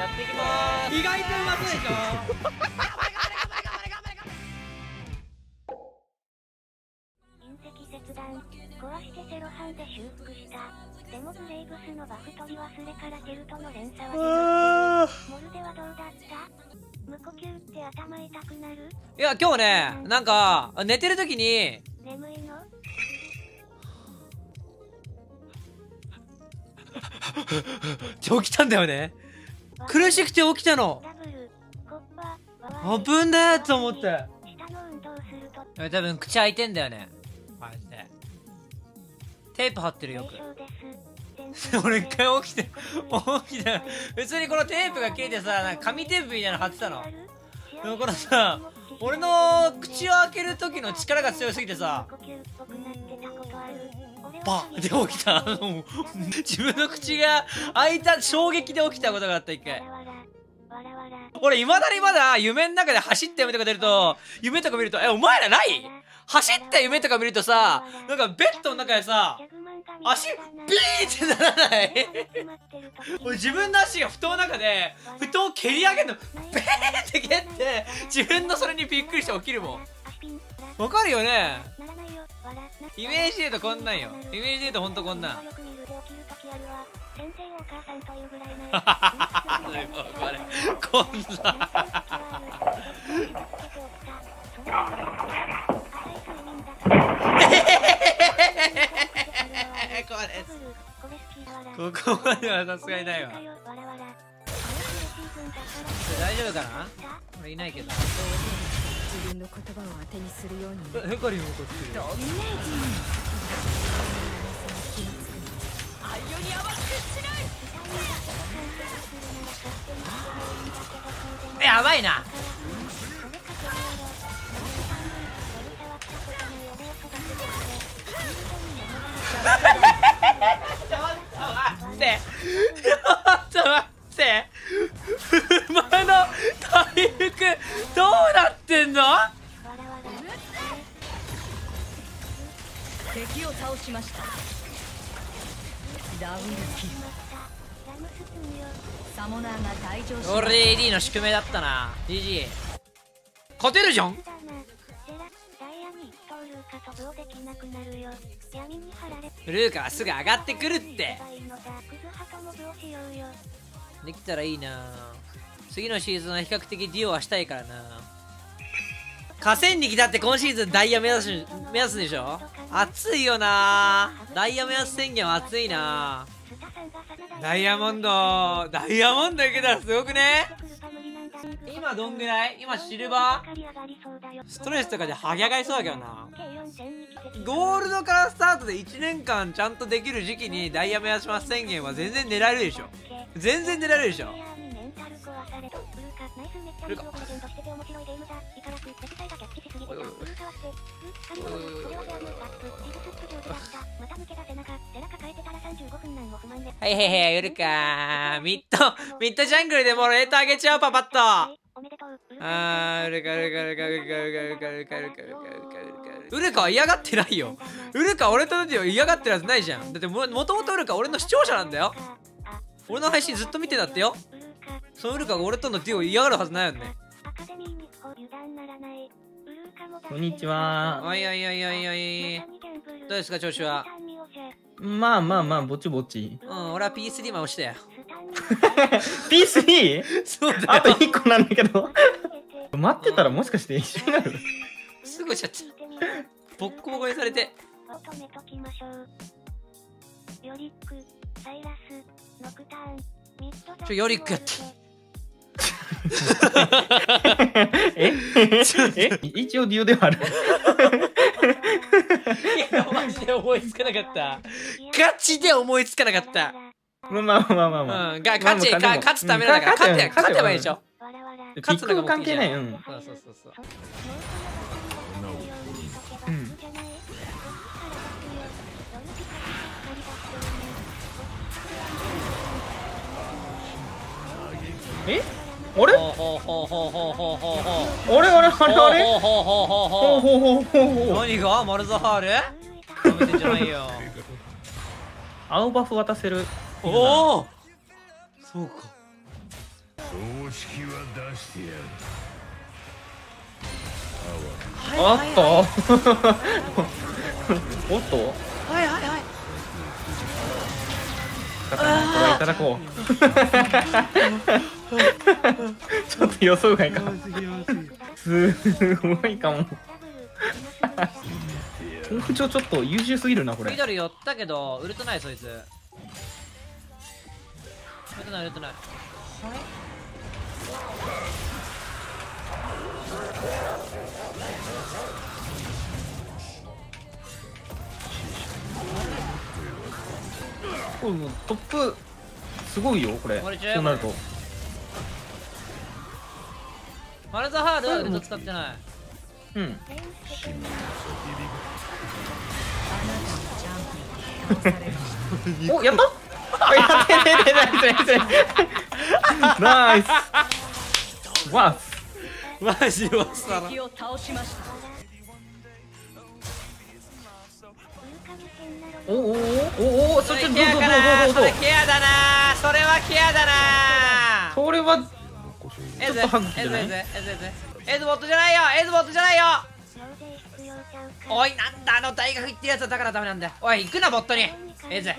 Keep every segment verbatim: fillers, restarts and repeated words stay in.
やっていきまーす。意外とうまそうでしょ。 壊してセロハンで修復した。でもブレイブスのバフ取り忘れからテルトの連鎖はモルデはどうだった？無呼吸って頭痛くなる？ いや今日ね、なんか寝てる時に眠いの？ って起きたんだよね。苦しくて起きたの。危ねえと思って。多分口開いてんだよね。マジでテープ貼ってるよく。俺一回起きて起きて別にこのテープが切れてさ、なんか紙テープみたいなの貼ってたの。でもこのさ、俺の口を開ける時の力が強すぎてさ、バッで起きた。自分の口が開いた衝撃で起きたことがあった一回。俺未だにまだ夢の中で走った夢とか出ると、夢とか見ると、えお前らない走った夢とか見るとさ、なんかベッドの中でさ、足ビーってならない？俺自分の足が布団の中で布団を蹴り上げるのベーって蹴って自分のそれにびっくりして起きるもん。わかるよね。イメージで言うとこんなんよ。イメージで言うとほんとこんなん。こんなここまではさすがにないわ。大丈夫かな？俺いないけど。 自分の言葉を当てにするように。 ヘカリンもこっち。やばいな。ちょっと待って。ちょっと待って。馬の回復どうなってんの？ 敵を倒しました。ダウンキル。サモナーが退場し。 俺 エーディー の宿命だったな。 ジージー 勝てるじゃん。ルーカはすぐ上がってくるって。できたらいいな。次のシーズンは比較的デュオはしたいからな。河川力だって今シーズンダイヤ目指す目指すんでしょ。熱いよな。ダイヤ目指す宣言は熱いな。ダイヤモンドダイヤモンドいけたらすごくね。今どんぐらい？今シルバーストレスとかでハゲ上がりそうだけどな。ゴールドからスタートでいちねんかんちゃんとできる時期にダイヤ目指します宣言は全然狙えるでしょ。全然狙えるでしょ。ルカはいはいはい、ウルカミッドミッドジャングルでもうレート上げちゃう。パパッと。あーウルカウルカウルカウルカウルカウルカウルカウルカウルカウルカウルカウルカは嫌がってないよ。ウルカ俺とデュオ嫌がってるはずないじゃん。だって も, もともとウルカ俺の視聴者なんだよ。俺の配信ずっと見てたってよ。そのウルカが俺とのデュオ嫌がるはずないよね。 こんにちは。 おいおいおいおいおい。どうですか調子は。 まあまあまあぼちぼち。 うん、俺は ピースリー も押したよ。 ピースリー？ そうだよ。 あといっこなんだけど。待ってたらもしかして一緒になる？ すぐしちゃった。ボッコボコにされて。ちょヨリックやって。 ええ一応デュオではある。 いやマジで思いつかなかった。ガチで思いつかなかった。 まあまあまあまあまあ。 うん、が勝ちか勝つためだから勝て勝てばいいでしょ。 勝つのが関係ない。うん。 そうそうそうそう。 うん。え？あれ？ ほうほうほうほうほうほうほうほう。 あれあれあれあれ？ ほうほうほうほうほうほうほうほうほう。 何がマルザハール？食べてんじゃないよ。 青バフ渡せる。 おお。そうか。 公式は出してやる。 おっとおっとはいはいはい。 刀これはいただこうちょっと予想外かすごいかも包丁ちょっと優秀すぎるなこれ。 ミドル寄ったけどウルトないそいつ。ウルトないウルトない。 これもうトップすごいよこれ。 これ違うそうなるとマルザハールはウルト使ってない。 うんおやったあやってねねナイスナイスナイスわっマジでわっさな。 敵を倒しました。 おおおおおそっちどうぞどうぞそれケアかな。 どうぞどうぞそれケアだな。それはケアだな。 それはエズちょっとハグじゃないエズエズエズエズエズボットじゃないよ。エズボットじゃないよ。おいなんだあの大学行ってるやつはだからダメなんだよ。おい行くなボットに。エズリ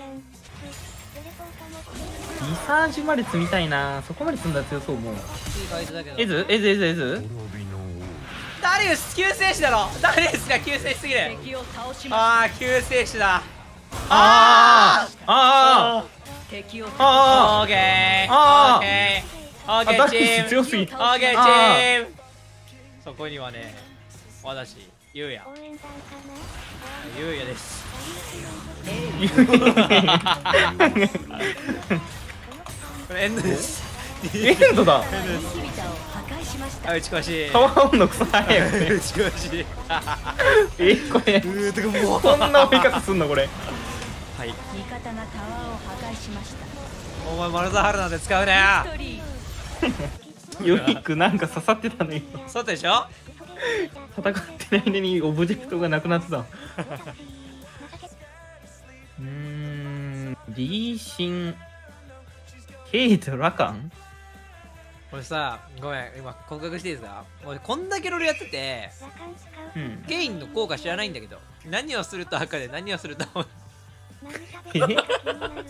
サージまで積みたいな。そこまで積んだら強そう。もういい回数だけどエズエズエズエズ滅びのダリウス救世主だろ。ダリウスが救世しすぎる。 敵を倒しまああ救世主だ。 あーあした。敵をーあオーケーあーオーケーオーケーあダルーチームス強すぎオーケーチーム。そこにはね私ゆうや応援団かな。 ゆうやです。これエンドです。 エンドだ。 スビタを破壊しましたあ打ち越し。 パワーオンの草早いよね打ち越し。 えこれうーてかもうこんな追い方すんのこれ。 はい味方がタワーを破壊しました。 お前マルザハルなんて使うなよ。 一人ユニックなんか刺さってたのにそうでしょ。 戦ってない間にオブジェクトがなくなってた。うーんリーシンケイトラカン。 俺さごめん今告白していいですか。俺こんだけロールやっててラカン使う。 うんケインの効果知らないんだけど何をすると赤で何をすると青。 何食べるか気になる。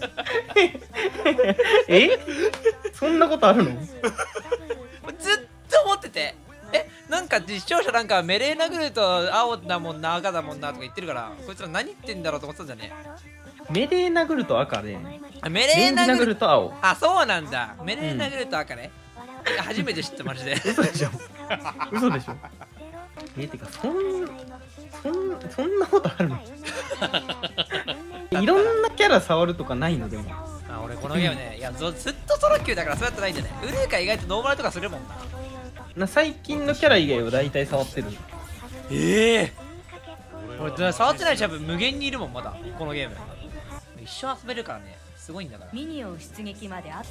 えそんなことあるの。 ずっと思っててえなんか視聴者なんかメレー殴ると青だもんな赤だもんなとか言ってるからこいつら何言ってんだろうと思ってたんだよね。 メレー殴ると赤であメレーレンジ殴殴るると青。 あそうなんだメレー殴ると赤ね、え初めて知ったマジで。 嘘でしょ嘘でしょ。えてかそんそんそんなことあるの。いろんなキャラ触るとかないのでも。 あ俺このゲームねいやずずっとソロ級だからそうやってないんだね。ウルーカ意外とノーマルとかするもんな。 な最近のキャラ以外は大体触ってる。 ええ俺だ触ってないシャブ無限にいるもんまだこのゲーム。一生遊べるからねすごいんだから。 ミニオン出撃まであと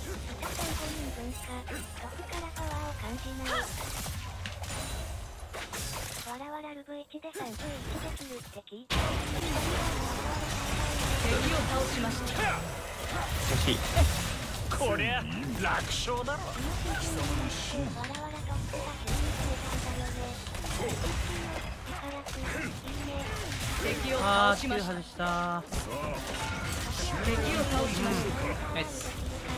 わらわらルブいちでさんじゅういちできるって聞いた。 敵を倒しました。 欲しい。 こりゃ楽勝だろ。 わらわらトップが急に増えたんだよね。力くんいいね。 敵をあー倒しました。 外した敵を倒しました。 ナイス。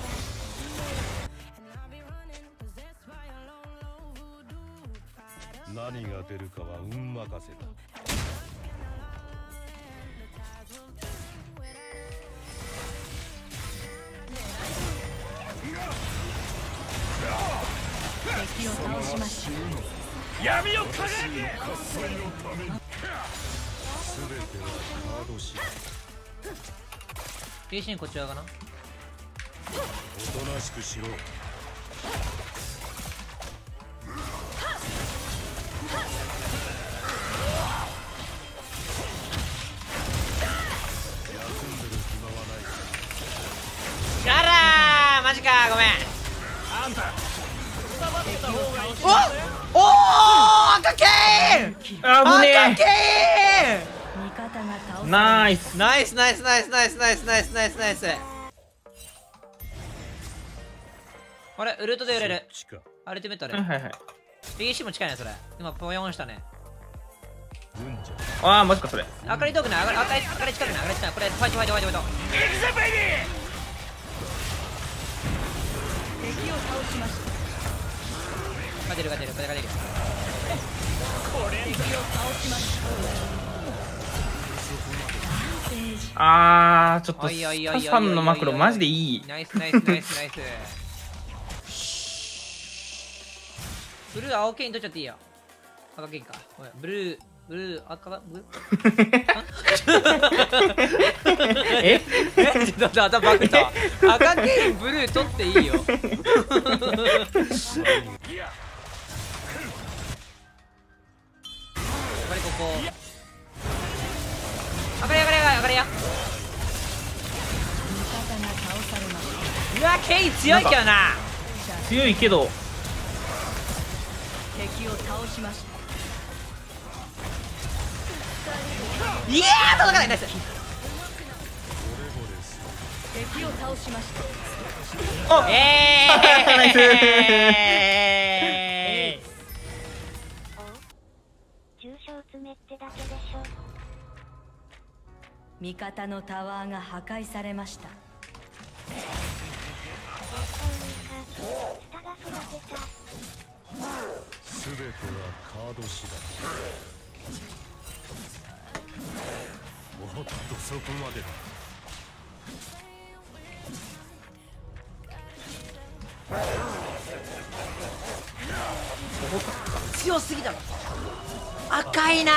何が出るかは運任せだ。 敵を倒しました。 闇を輝け。喝采のために。すべてはカード次第。 リーシンこっち側かな。 おとなしくしろ。 シャラーマジかごめん。 あんたおおー赤ケーンあぶね赤ケ味方が倒え。 されナイス。 ーンナイスナイスナイスナイスナイスナイスナイスナイスナイス。 これウルトで売れる。 そっちかアルティメットある。 はいはいはい。 ピーシー も近いねそれ。今ポヨンしたね。 うんじゃああ、マジかそれ。 明かり遠くない。明かり明かり明かり近くない。明かり近い。これファイトファイトファイトファイト。 敵を倒しました。 勝てる勝てる勝てる勝てる。 敵を倒しました。 ああ、ちょっとおいおいおいおいおいおいスタさんのマクロマジでいい。 ナイスナイスナイスナイス。ブルー青系に取っちゃっていいよ。赤系か。ごめんブルーブルー赤ブルーええちょっと頭バグったわ。赤系ブルー取っていいよ。これここ。上がれ上がれ上がれや。うわケイ強いけどな。 強いけど。 敵を倒しました。 いやー届かないナイス。 敵を倒しました。 おえーナイスお重傷詰めってだけでしょ。 味方のタワーが破壊されました。 下が育てた。 すべてはカード次第。おっとそこまでだ。 強すぎだろ。赤いな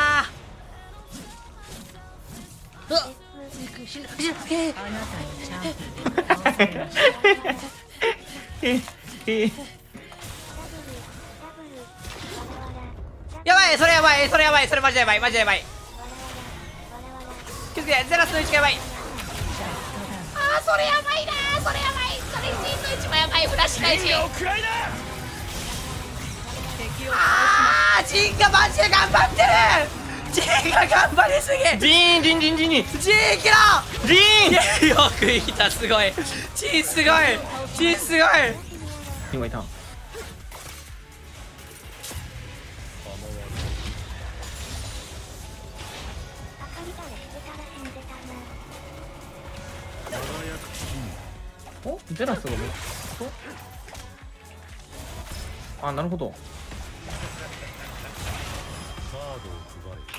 ー。うわっ死ぬ死ぬえーあなたにチャンピオンが倒されました。 ええやばいそれやばいそれやばいそれマジでやばいマジでやばい。気づけゼラスの位置がやばい。あーそれやばいなーそれやばいそれジンの位置もやばいフラッシュ大事。あージンがマジで頑張ってる。ジンが頑張りすぎ。 ジーンジンジンジンジンジン生きろジンよく生きたすごい。ジンすごいジンすごい。 今いた。おゼラスがもっとあ、なるほど。 カードを配れ。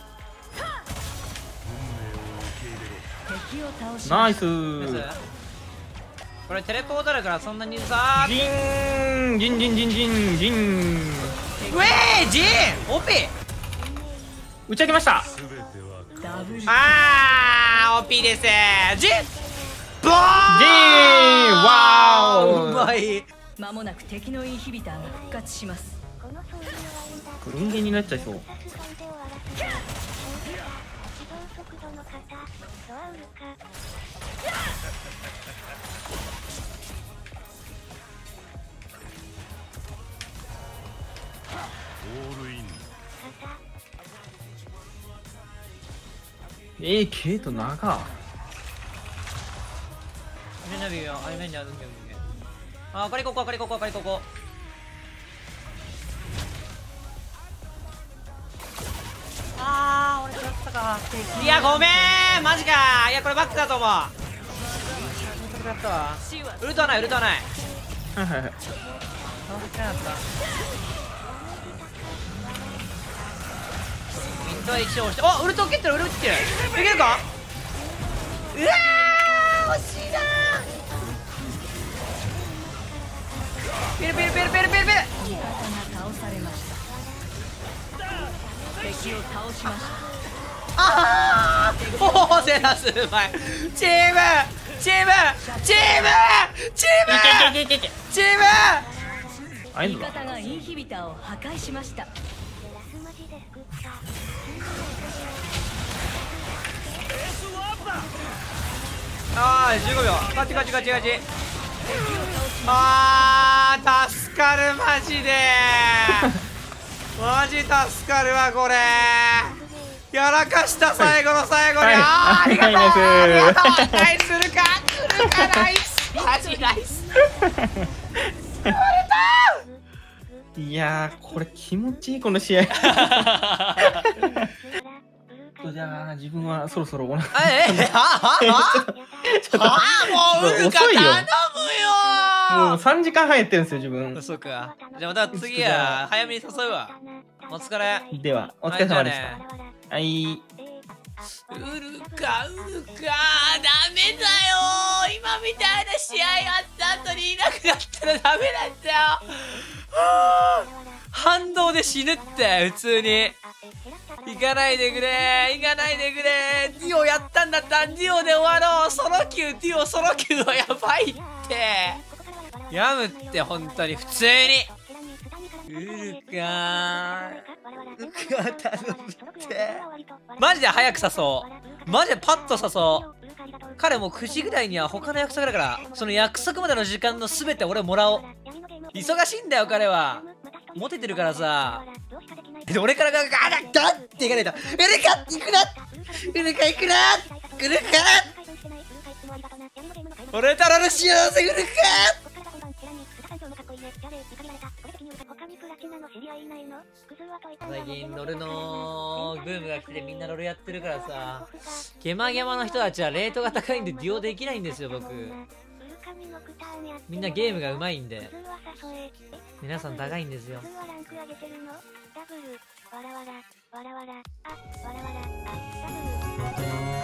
運命を受け入れろ。 敵を倒しナイスました。 ー。 これテレポートだからそんなにさージーンジンジンジンジンジン。 うえージンオピー打ち上げました。 すべてはダブルあーオピーですジンボージーンワーオうまい。 間もなく敵のインヒビターが復活します。 この装備のワインだ。 クルンゲになっちゃいそう。 さすがで終わらせた。移動速度の方、ドアウルか。 オールイン。 方。 えー、ケイト長。 みんなビビよあれめんじゃんうんうんうんああかりここあかりここあかりここあー俺食ったか。いやごめんマジか。いやこれバックだと思う。やったわ。ウルトはないウルトはない。 はいはいはい。 あっなったミッドは一応押しておウルト切ってるウルト切ってるいけるか。うわー惜しいなー。ピルピルピルピルピルピル味方が倒されました。敵を倒しました。 あーおおゼラスうまい。チームチームチームチームいけいけいけいけ。 チーム味あいいのだ。 方がインヒビターを破壊しました。 ゼラスマジで救った。 あーじゅうごびょうガチガチガチガチ。あー助かるマジでマジ助かるわこれ。やらかした最後の最後に、 はいあーありがとう、 はいナイスありがとうナイスするか来るかナイスマジナイスいやー、これ気持ちいい、この試合。じゃあ、自分はそろそろお腹。 ええはあはあもうウルカ頼むよもうさんじかんはんやってるんですよ、自分。 そうか。じゃあまた次や早めに誘うわ。お疲れ。 では、お疲れ様でしはいじゃあねた。はい。 ウルカウルカダメだよ。今みたいな試合あった後にいなくなったらダメなんだよ。はあ反動で死ぬって普通に。行かないでくれ行かないでくれ。ディオやったんだったらディオで終わろう。ソロ級ディオソロ級はやばいって。やむって本当に普通に。ウルカウルカ頼むってマジで早く誘おう。マジでパッと誘おう。彼もくじぐらいには他の約束だから、その約束までの時間の全て俺もらおう。忙しいんだよ彼は。モテてるからさ。で俺からガガガガッっていかないと。ウルカ行くなウルカ行くなウルカ俺たらの幸せウルカ最近ロルのブームが来てみんなロルやってるからさ、ゲマゲマの人たちはレートが高いんでデュオできないんですよ僕。みんなゲームがうまいんで皆さん高いんですよ。 わらわらわらわらあわらわらあダブル